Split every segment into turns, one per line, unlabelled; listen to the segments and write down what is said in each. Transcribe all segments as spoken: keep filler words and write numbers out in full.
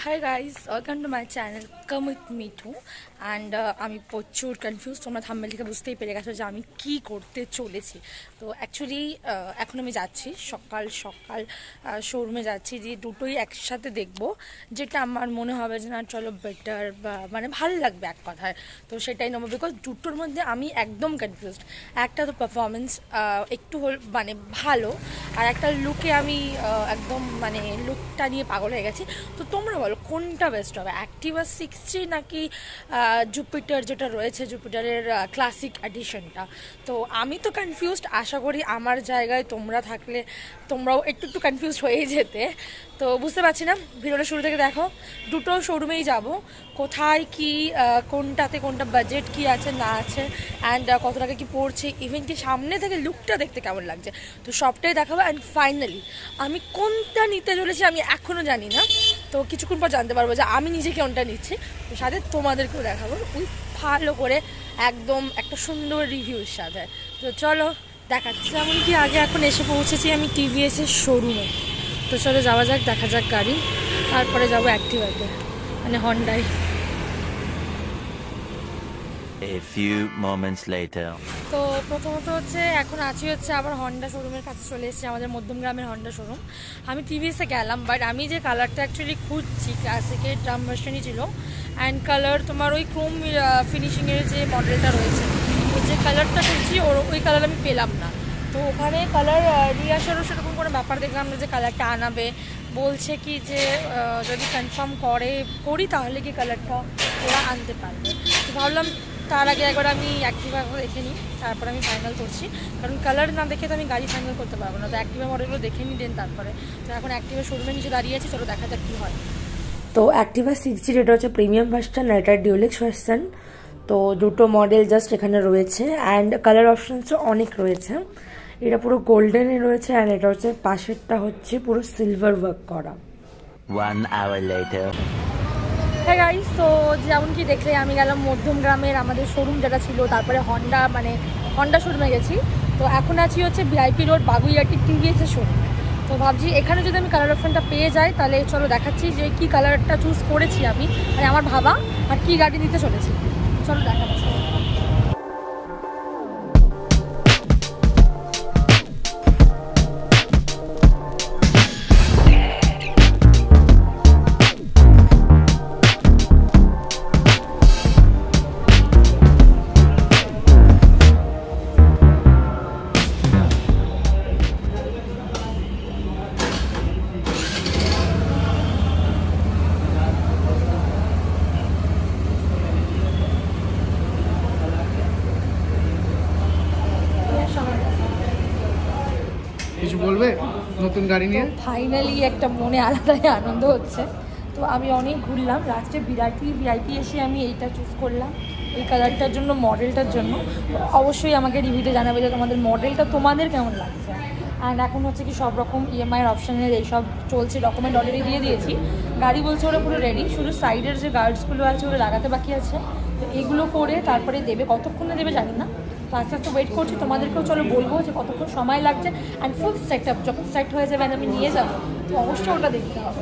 Hi guys, welcome to my channel. Come with me too. And আমি প্রচুর confuse, তোমরা thumbnail থেকে বুঝতেই পেরে গেছো যে আমি কি করতে চলেছি। তো অ্যাকচুয়ালি এখন আমি যাচ্ছি সকাল সকাল শোরুমে যাচ্ছি, যে দুটোই একসাথে দেখবো, যেটা আমার মনে হবে যে না চলো বেটার বা মানে ভালো লাগবে এক কথায়, তো সেটাই নেবো। বিকজ দুটোর মধ্যে আমি একদম কনফিউজড। একটা তো পারফরমেন্স একটু হল মানে ভালো, আর একটা লুকে আমি একদম মানে লুকটা নিয়ে পাগল হয়ে গেছি। তো তোমরা বলো কোনটা বেস্ট হবে, অ্যাক্টিভা সিক্সটি নাকি জুপিটার যেটা রয়েছে, জুপিটারের ক্লাসিক এডিশনটা? তো আমি তো কনফিউজড, আশা করি আমার জায়গায় তোমরা থাকলে তোমরাও একটু একটু কনফিউজড হয়ে যেতে। তো বুঝতে পারছি না, ভিডিওটা শুরু থেকে দেখো। দুটো শোরুমেই যাব, কোথায় কি কোনটাতে কোনটা বাজেট কি আছে না আছে, অ্যান্ড কত টাকা কি পড়ছে, ইভেন কি সামনে থেকে লুকটা দেখতে কেমন লাগছে, তো সবটাই দেখাবো। অ্যান্ড ফাইনালি আমি কোনটা নিতে চলেছি আমি এখনও জানি না, তো কিছুক্ষণ পর জানতে পারবো যে আমি নিজে কোনটা নিচ্ছি, তো সাথে তোমাদেরকেও দেখাবো ওই ভালো করে একদম একটা সুন্দর রিভিউর সাথে। তো চলো দেখাচ্ছি। এমনকি আগে এখন এসে পৌঁছেছি আমি টিভিএসের শোরুমে। তো চলো যাওয়া যাক, দেখা যাক গাড়ি, তারপরে যাবো অ্যাক্টিভাতে মানে হন্ডায়।
A few moments later.
তো প্রথমত হচ্ছে এখন আছি হচ্ছে আবার হন্ডা শোরুমের কাছে চলে এসেছি, আমাদের মধ্যমগ্রামের হন্ডা শোরুম। আমি টিভিএসে গেলাম, বাট আমি যে কালারটা অ্যাকচুয়ালি খুঁজছি ক্লাসিকের ড্রাম ভার্সনই ছিল, অ্যান্ড কালার তোমার ওই ক্রোম ফিনিশিংয়ের যে মডেলটা রয়েছে, তো যে কালারটা খুঁজছি ওর ওই কালার আমি পেলাম না। তো ওখানে কালার নিয়ে আসারও সেরকম কোনো ব্যাপার দেখলাম না যে কালারটা আনাবে, বলছে কি যে যদি কনফার্ম করে করি তাহলে কি কালারটা ওরা আনতে পারবে। তো ভাবলাম তার আগে একবার আমি অ্যাক্টিভা দেখে নিই, তারপরে আমি ফাইনাল করছি, কারণ কালার না দেখে তো আমি গাড়ি ফাইনাল করতে পারবো না। তো অ্যাক্টিভা মডেলগুলো দেখে নিই দেন তারপরে। তো এখন অ্যাক্টিভা শোরুমে নিচে দাঁড়িয়ে আছি, চলো দেখা যাক কী হয়। তো অ্যাক্টিভা সিক্সটি এটা হচ্ছে প্রিমিয়াম ভার্সন, এটা ডিউলেক্স ভার্সন। তো দুটো মডেল জাস্ট এখানে রয়েছে, অ্যান্ড কালার অপশানসও অনেক রয়েছে। এটা পুরো গোল্ডেনে রয়েছে, অ্যান্ড এটা হচ্ছে পাশেরটা হচ্ছে পুরো সিলভার ওয়ার্ক করা।
One hour later.
হ্যাঁ গাইস, তো যেমন কি দেখলে আমি গেলাম মধ্যমগ্রামের আমাদের শোরুম যেটা ছিল, তারপরে হন্ডা মানে হন্ডা শোরুমে গেছি। তো এখন আছি হচ্ছে ভিআইপি রোড বাগুইয়াটি টিভিএসের শোরুম। তো ভাবছি এখানে যদি আমি কালার অপশানটা পেয়ে যাই তাহলে চলো দেখাচ্ছি যে কী কালারটা চুজ করেছি আমি, মানে আমার ভাবা, আর কী গাড়ি নিতে চলেছি। চলো দেখাচ্ছি।
কিছু বলবে নতুন গাড়ি নিয়ে?
ফাইনালি একটা মনে আলাদাই আনন্দ হচ্ছে। তো আমি অনেক ঘুরলাম, লাস্টে বিরাটি ভিআইপি এসে আমি এইটা চুজ করলাম এই কালারটার জন্য, মডেলটার জন্য। অবশ্যই আমাকে রিভিউতে জানাবে যে তোমাদের মডেলটা তোমাদের কেমন লাগছে। অ্যান্ড এখন হচ্ছে কি সব রকম ইএমআইয়ের অপশানের এইসব চলছে, ডকুমেন্ট অলরেডি দিয়ে দিয়েছি, গাড়ি বলছে ওরা পুরো রেডি, শুধু সাইডের যে গার্ডসগুলো আছে ওরা লাগাতে বাকি আছে। তো এগুলো করে তারপরে দেবে, কতক্ষণে দেবে জানি না, তো আস্তে আস্তে ওয়েট করছি। তোমাদেরকেও চলো বলবো যে কতক্ষণ সময় লাগছে, অ্যান্ড ফুল সেট আপ যখন সেট হয়ে যাবে আমি নিয়ে যাবো, তো অবশ্যই ওটা দেখতে হবে।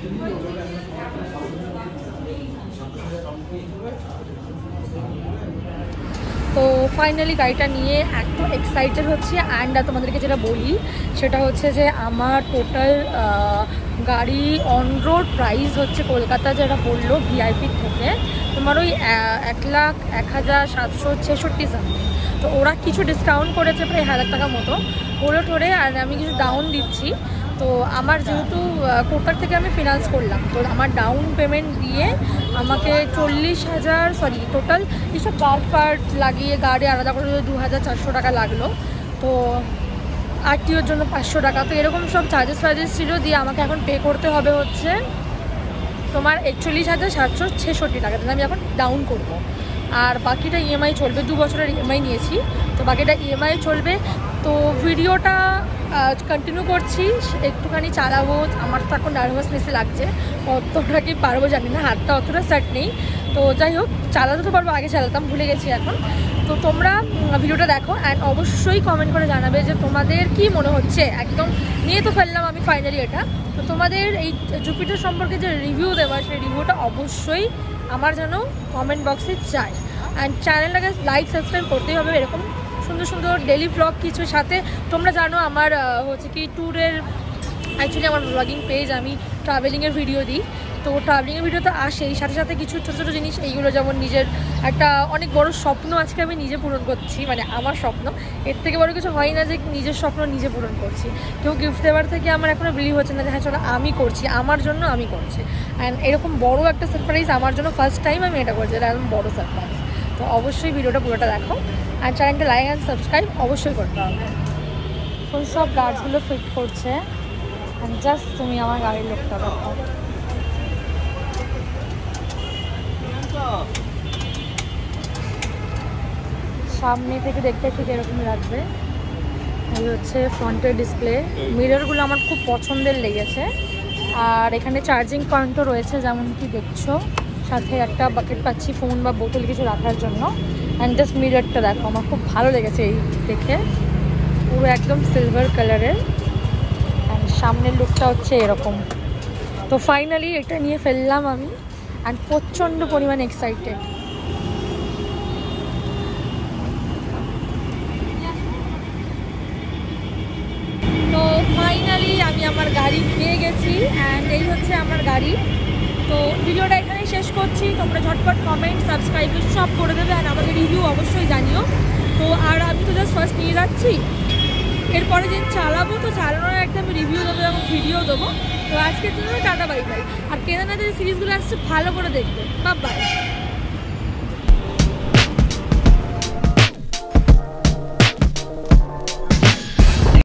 তো ফাইনালি গাড়িটা নিয়ে এত এক্সাইটেড হচ্ছে। অ্যান্ড তোমাদেরকে যেটা বলি সেটা হচ্ছে যে আমার টোটাল গাড়ি অন রোড প্রাইস হচ্ছে কলকাতা যেটা বললো ভিআইপির থেকে তোমার ওই এক লাখ এক হাজার সাতশো ছেষট্টি সামথিং। তো ওরা কিছু ডিসকাউন্ট করেছে প্রায় হাজার টাকা মতো করে টোরে, আর আমি কিছু ডাউন দিচ্ছি। তো আমার যেহেতু কোটার থেকে আমি ফিনান্স করলাম, তো আমার ডাউন পেমেন্ট দিয়ে আমাকে চল্লিশ হাজার সরি টোটাল এইসব গার্ড ফার্ড লাগিয়ে গাড়ি আলাদা করে দু হাজার চারশো টাকা লাগলো। তো আরটিওর জন্য পাঁচশো টাকা, তো এরকম সব চার্জেস ফার্জেস ছিল, দিয়ে আমাকে এখন পে করতে হবে হচ্ছে তোমার একচল্লিশ হাজার সাতশো ছেষট্টি টাকা, আমি এখন ডাউন করব। আর বাকিটা ইএমআই চলবে, দু বছরের ইএমআই নিয়েছি, তো বাকিটা ইএমআই চলবে। তো ভিডিওটা কন্টিনিউ করছি, একটুখানি চালাবো, আমার তো এখন নার্ভাসনেসে লাগছে, কতটা কি পারবো জানি না, হাতটা অতটা সেট নেই। তো যাই হোক চালাতে তো পারবো, আগে চালাতাম, ভুলে গেছি এখন। তো তোমরা ভিডিওটা দেখো অ্যান্ড অবশ্যই কমেন্ট করে জানাবে যে তোমাদের কি মনে হচ্ছে। একদম নিয়ে তো ফেললাম আমি ফাইনালি এটা, তো তোমাদের এই জুপিটার সম্পর্কে যে রিভিউ দেওয়া সেই রিভিউটা অবশ্যই আমার যেন কমেন্ট বক্সে চাই। অ্যান্ড চ্যানেলটাকে লাইক সাবস্ক্রাইব করতেই হবে, এরকম সুন্দর সুন্দর ডেলি ব্লগ কিছু সাথে। তোমরা জানো আমার হচ্ছে কি ট্যুরের অ্যাকচুয়ালি আমার ব্লগিং পেজ, আমি ট্রাভেলিংয়ের ভিডিও দিই, তো ট্রাভেলিংয়ের ভিডিও তো আসেই, সাথে সাথে কিছু ছোটো ছোটো জিনিস এইগুলো, যেমন নিজের একটা অনেক বড় স্বপ্ন আজকে আমি নিজে পূরণ করছি, মানে আমার স্বপ্ন, এর থেকে বড় কিছু হয় না যে নিজের স্বপ্ন নিজে পূরণ করছি। কেউ গিফট দেওয়ার থেকে আমার এখনও বিলিভ হচ্ছে না যে হ্যাঁ চলো আমি করছি, আমার জন্য আমি করছি। অ্যান্ড এরকম বড় একটা সারপ্রাইজ আমার জন্য ফার্স্ট টাইম আমি এটা করছি, এটা একদম বড়ো সারপ্রাইজ। তো অবশ্যই ভিডিওটা পুরোটা দেখো অ্যান্ড চ্যানেলটা লাইক অ্যান্ড সাবস্ক্রাইব অবশ্যই করতে হবে। এখন সব গার্ডসগুলো ফিট করছে, জাস্ট তুমি আমার গাড়ির লোকটা দেখো। সামনে থেকে দেখতে ঠিক এরকম লাগবে। এই হচ্ছে ফ্রন্টের ডিসপ্লে, মিররগুলো আমার খুব পছন্দের লেগেছে। আর এখানে চার্জিং পয়েন্টও রয়েছে যেমন কি দেখছো, সাথে একটা বাকেট পাচ্ছি ফোন বা বোতল কিছু রাখার জন্য। অ্যান্ড জাস্ট মিররটা দেখো, আমার খুব ভালো লেগেছে এই দেখে, পুরো একদম সিলভার কালারের। অ্যান্ড সামনের লুকটা হচ্ছে এরকম। তো ফাইনালি এটা নিয়ে ফেললাম আমি, অ্যান্ড প্রচণ্ড পরিমাণ এক্সাইটেড। তো ফাইনালি আমি আমার গাড়ি পেয়ে গেছি, অ্যান্ড এই হচ্ছে আমার গাড়ি। তো ভিডিওটা এখানেই শেষ করছি, তোমরা ঝটপট কমেন্ট সাবস্ক্রাইব সব করে দেবে, আর আমাকে রিভিউ অবশ্যই জানিও। তো আর আমি তো জাস্ট ফার্স্ট নিয়ে যাচ্ছি, এরপরে যেদিন চালাবো তো চালানোর একটা আমি রিভিউ দেবো এবং ভিডিও দেবো। তো আজকের জন্য টাটা বাই বাই। আর কেদারনাথের যে সিরিজগুলো আসছে ভালো করে দেখবে, বাই বাই।